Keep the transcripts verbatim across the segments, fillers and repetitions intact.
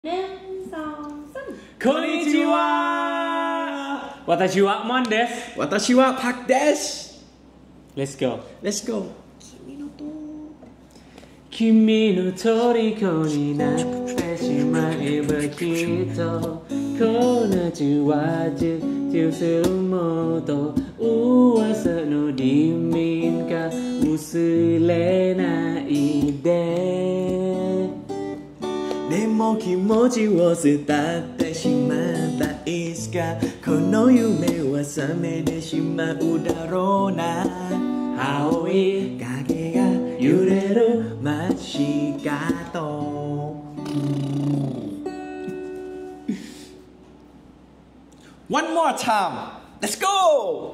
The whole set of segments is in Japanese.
หนึ่งสองสามこんにちは私はモンです私はパクです Let's go Let's go 君の虜になってしまえばきっとこんなじわじゅするもと噂のリミンが薄れないででも気持ちを伝ってしまったいつかこの夢は覚めてしまうだろうな青い影が揺れる街角 One more time Let's go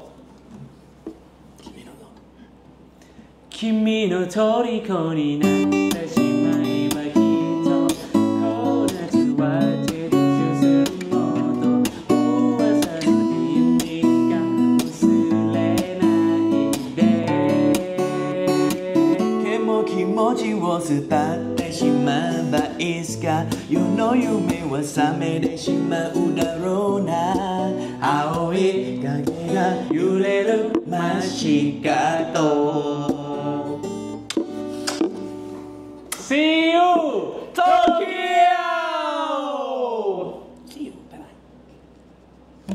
君の虜になってしまえばきっとこんなじわじゅするもと噂の意味が薄れないででも気持ちを伝ってしまったいつか世の夢は覚めてしまうだろうな青い影が揺れる街角 See